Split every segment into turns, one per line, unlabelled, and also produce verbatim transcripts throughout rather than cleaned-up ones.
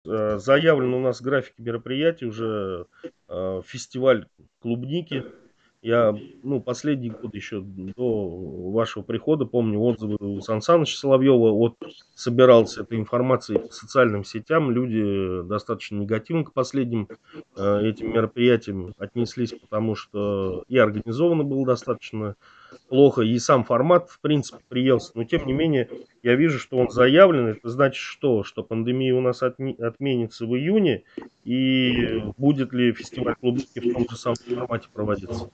э, заявлен у нас график мероприятий уже э, фестиваль клубники. Я, ну, последний год еще до вашего прихода помню отзывы у Сан Саныча Соловьева. Вот собирался этой информацией по социальным сетям. Люди достаточно негативно к последним э, этим мероприятиям отнеслись, потому что и организовано было достаточно плохо, и сам формат, в принципе, приелся. Но, тем не менее, я вижу, что он заявлен. Это значит что? Что пандемия у нас отни- отменится в июне, и будет ли фестиваль клубники в том же самом формате проводиться?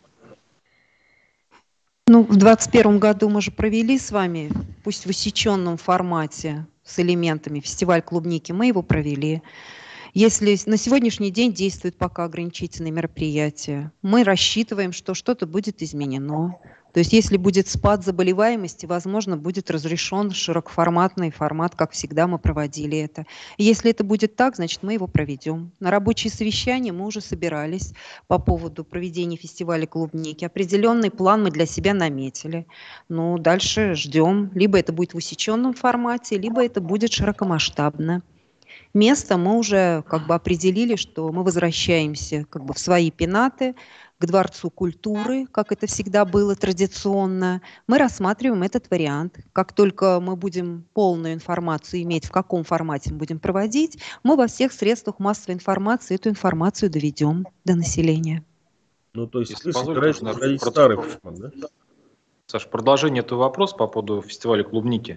Ну, в двадцать первом году мы же провели с вами, пусть в усеченном формате, с элементами фестиваль клубники, мы его провели. Если на сегодняшний день действуют пока ограничительные мероприятия, мы рассчитываем, что что-то будет изменено. То есть если будет спад заболеваемости, возможно, будет разрешен широкоформатный формат, как всегда мы проводили это. И если это будет так, значит, мы его проведем. На рабочие совещания мы уже собирались по поводу проведения фестиваля клубники. Определенный план мы для себя наметили. Ну, дальше ждем. Либо это будет в усеченном формате, либо это будет широкомасштабно. Место мы уже как бы определили, что мы возвращаемся как бы в свои пенаты, к Дворцу культуры, как это всегда было традиционно. Мы рассматриваем этот вариант. Как только мы будем полную информацию иметь, в каком формате мы будем проводить, мы во всех средствах массовой информации эту информацию доведем до населения.
Ну, то есть
Если
вы
позволите,
собираетесь
уже, наверное,
проводить
прод-
старый формат, да?
Саш, продолжение этого вопроса по поводу фестиваля клубники.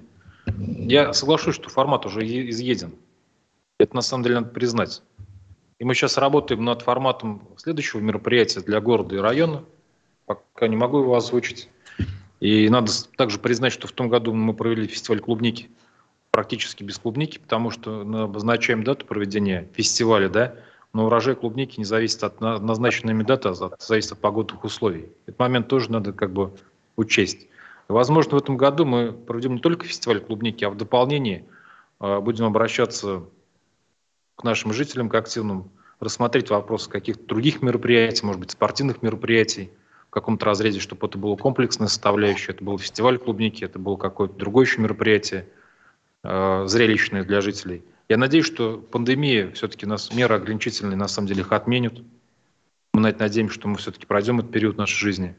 Я соглашусь, что формат уже и- изъеден. Это на самом деле надо признать. И мы сейчас работаем над форматом следующего мероприятия для города и района. Пока не могу его озвучить. И надо с- также признать, что в том году мы провели фестиваль клубники практически без клубники, потому что мы обозначаем дату проведения фестиваля, да, но урожай клубники не зависит от на- назначенной ими даты, а за- зависит от погодных условий. Этот момент тоже надо как бы учесть. И, возможно, в этом году мы проведем не только фестиваль клубники, а в дополнении э, будем обращаться к нашим жителям, к активным, рассмотреть вопросы каких-то других мероприятий, может быть, спортивных мероприятий в каком-то разрезе, чтобы это было комплексная составляющая, это был фестиваль клубники, это было какое-то другое еще мероприятие, э, зрелищное для жителей. Я надеюсь, что пандемия, все-таки нас меры ограничительные, на самом деле их отменят. Мы на это надеемся, что мы все-таки пройдем этот период нашей жизни.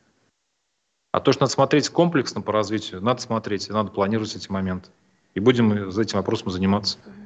А то, что надо смотреть комплексно по развитию, надо смотреть, и надо планировать эти моменты. И будем за этим вопросом заниматься.